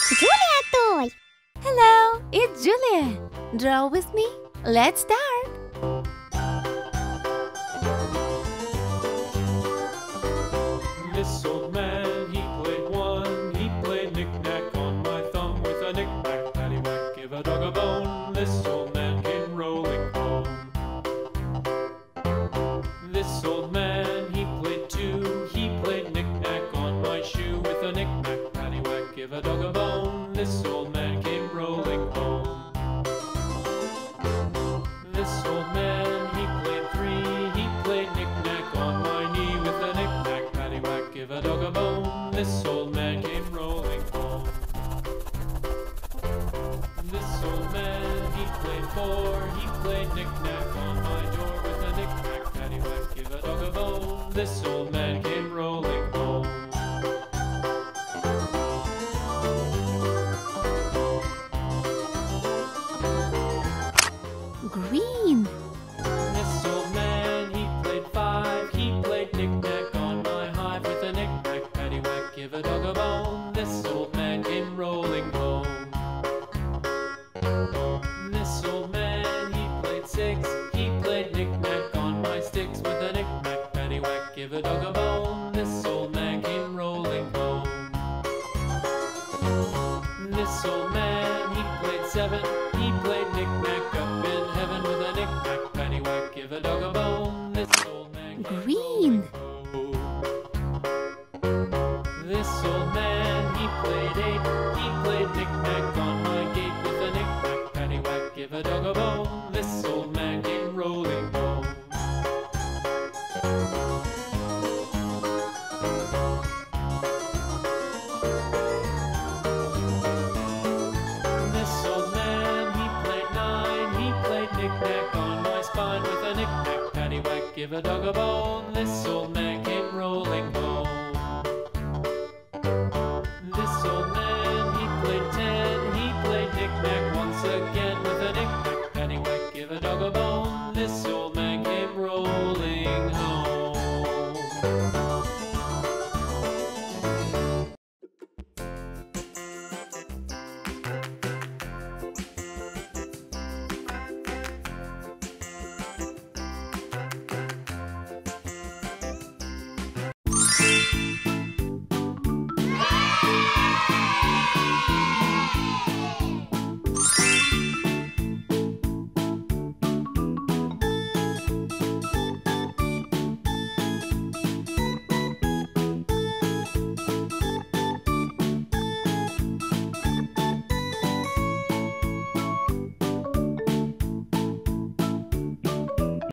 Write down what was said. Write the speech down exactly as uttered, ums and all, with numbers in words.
Julia Toy! Hello, it's Julia. Draw with me. Let's start. This old man, he played one. He played knick-knack on my thumb with a knick-knack, paddywhack, give a dog a bone. This old man came rolling home. This old man, he played two. He played knick-knack on my shoe with a knick-knack, paddywhack, give a dog a bone. This old man came rolling home. This old man, he played three. He played knick-knack on my knee with a knick-knack, paddywhack, give a dog a bone. This old man came rolling home. This old man, he played four. He played knick-knack on my door with a knick-knack, paddywhack, give a dog a bone. This old man came rolling home. Green. This old man, he played five. He played knick-knack on my hive with a knick-knack, paddywhack, give a dog a bone. This old man came rolling home. This old man, he played six. He played knick-knack on my sticks with a knick-knack, paddywhack, give a dog a bone. This old man came rolling home. This old man, he played seven. He played knick-knack up in heaven with a knick-knack, paddywhack, give a dog a bone. This old man came Green. rolling home. This old man, he played eight. He played knick-knack on my gate with a knick-knack, paddywhack, give a dog a bone. This old man came rolling home. This old man, he played nine. He played knick-knack on my spine with a knick-knack, paddywhack, give a dog a bone. This old man came rolling home.